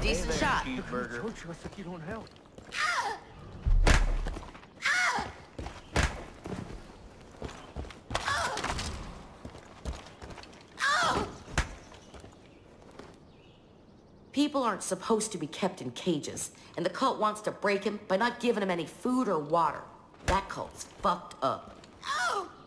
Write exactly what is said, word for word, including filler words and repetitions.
decent shot. Cheeseburger. Told you, I think you don't help. People aren't supposed to be kept in cages, and the cult wants to break him by not giving him any food or water. That cult's fucked up. Oh!